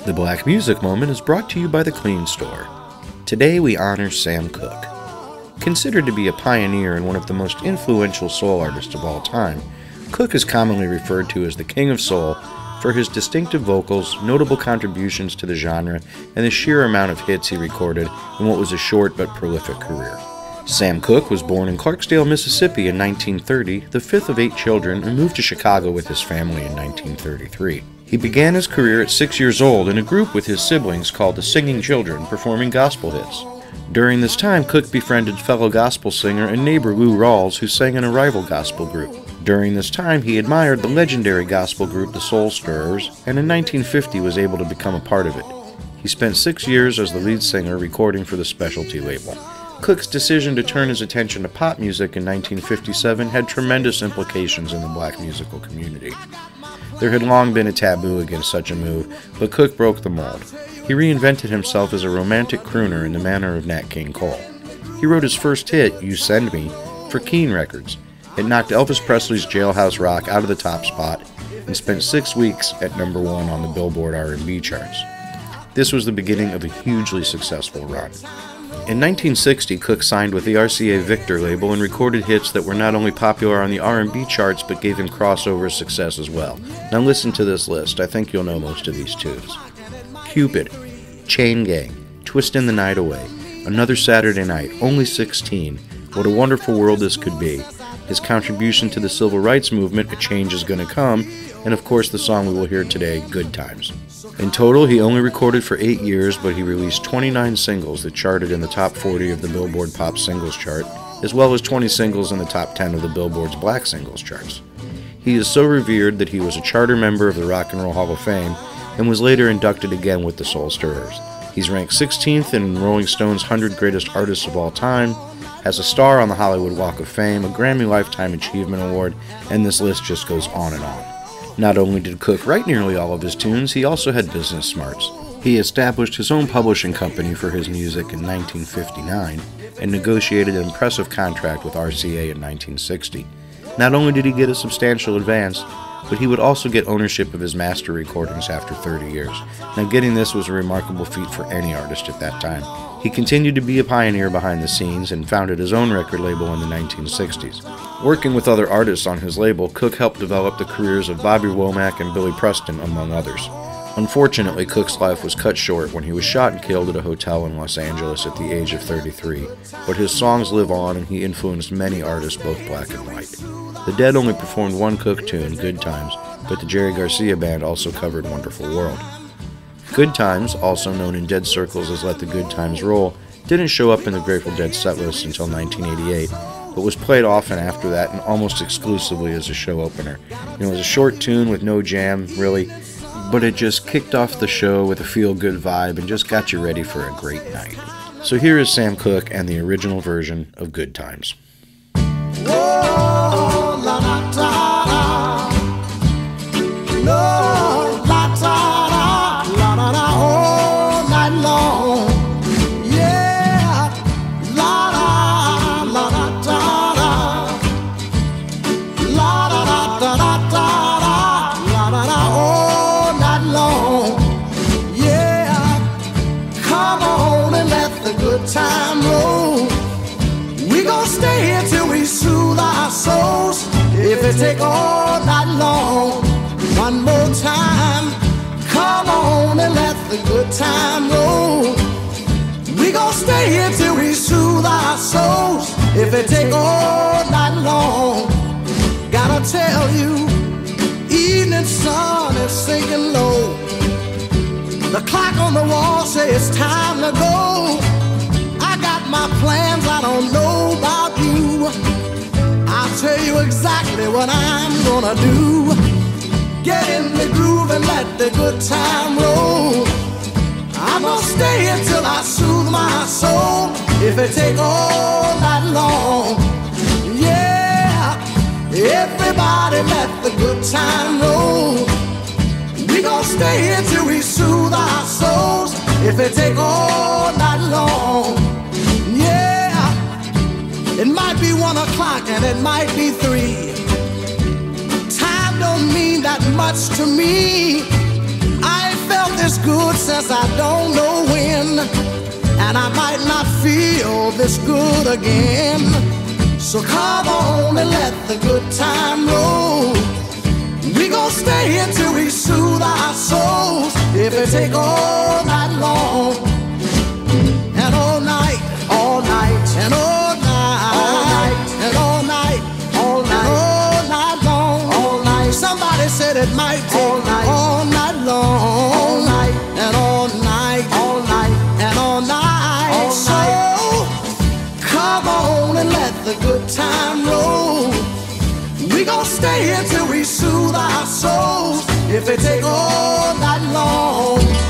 The Black Music Moment is brought to you by The Clean Store. Today we honor Sam Cooke. Considered to be a pioneer and one of the most influential soul artists of all time, Cooke is commonly referred to as the King of Soul for his distinctive vocals, notable contributions to the genre, and the sheer amount of hits he recorded in what was a short but prolific career. Sam Cooke was born in Clarksdale, Mississippi in 1930, the fifth of 8 children, and moved to Chicago with his family in 1933. He began his career at 6 years old in a group with his siblings called the Singing Children, performing gospel hits. During this time, Cooke befriended fellow gospel singer and neighbor Lou Rawls, who sang in a rival gospel group. During this time, he admired the legendary gospel group the Soul Stirrers, and in 1950 was able to become a part of it. He spent 6 years as the lead singer recording for the Specialty label. Cooke's decision to turn his attention to pop music in 1957 had tremendous implications in the black musical community. There had long been a taboo against such a move, but Cooke broke the mold. He reinvented himself as a romantic crooner in the manner of Nat King Cole. He wrote his first hit, You Send Me, for Keane Records. It knocked Elvis Presley's Jailhouse Rock out of the top spot and spent 6 weeks at #1 on the Billboard R&B charts. This was the beginning of a hugely successful run. In 1960, Cooke signed with the RCA Victor label and recorded hits that were not only popular on the R&B charts but gave him crossover success as well. Now listen to this list. I think you'll know most of these tunes. Cupid, Chain Gang, Twistin' the Night Away, Another Saturday Night, Only 16, What a Wonderful World This Could Be, his contribution to the civil rights movement, A Change Is Gonna Come, and of course the song we will hear today, Good Times. In total, he only recorded for 8 years, but he released 29 singles that charted in the top 40 of the Billboard Pop Singles chart, as well as 20 singles in the top 10 of the Billboard's Black Singles charts. He is so revered that he was a charter member of the Rock and Roll Hall of Fame and was later inducted again with the Soul Stirrers. He's ranked 16th in Rolling Stone's 100 Greatest Artists of All Time, has a star on the Hollywood Walk of Fame, a Grammy Lifetime Achievement Award, and this list just goes on and on. Not only did Cooke write nearly all of his tunes, he also had business smarts. He established his own publishing company for his music in 1959 and negotiated an impressive contract with RCA in 1960. Not only did he get a substantial advance, but he would also get ownership of his master recordings after 30 years. Now, getting this was a remarkable feat for any artist at that time. He continued to be a pioneer behind the scenes and founded his own record label in the 1960s. Working with other artists on his label, Cooke helped develop the careers of Bobby Womack and Billy Preston, among others. Unfortunately, Cooke's life was cut short when he was shot and killed at a hotel in Los Angeles at the age of 33, but his songs live on and he influenced many artists, both black and white. The Dead only performed one Cooke tune, Good Times, but the Jerry Garcia Band also covered Wonderful World. Good Times, also known in Dead circles as Let the Good Times Roll, didn't show up in the Grateful Dead setlist until 1988, but was played often after that and almost exclusively as a show opener. It was a short tune with no jam, really, but it just kicked off the show with a feel-good vibe and just got you ready for a great night. So here is Sam Cooke and the original version of Good Times. Oh, la, la, da, da. No, la, da, da, la, da, da, all night long. Yeah, la, da, la, da, da, da. La, da, da, da, da, da, la, da, da, all night long. Yeah, come on and let the good time roll. We gon' stay here till we soothe our souls. If it take all night long. One more time, come on and let the good time roll. We gon' stay here till we soothe our souls. If it take all night long. Gotta tell you, evening sun is sinking low. The clock on the wall says it's time to go. I got my plans, I don't know about you. I'll tell you exactly what I'm gonna do. Get in the groove and let the good time roll. I'm gonna stay until I soothe my soul. If it take all night long. Yeah, everybody let the good time roll. We gon' stay here till we soothe our souls. If it take all night long. Yeah, it might be 1 o'clock and it might be 3. Time don't mean that much to me. I ain't felt this good since I don't know when, and I might not feel this good again. So come on and let the good time roll. We gon' stay here till we soothe our souls. If it take all night long, and all night, all night, and all night, all night, and all night, all night, all night long, all night. Somebody said it might take all night long, all night, and all night, all night, and all night, all night. So come on and let the good time roll. We gon' stay here till we soothe our souls. If it take all night long.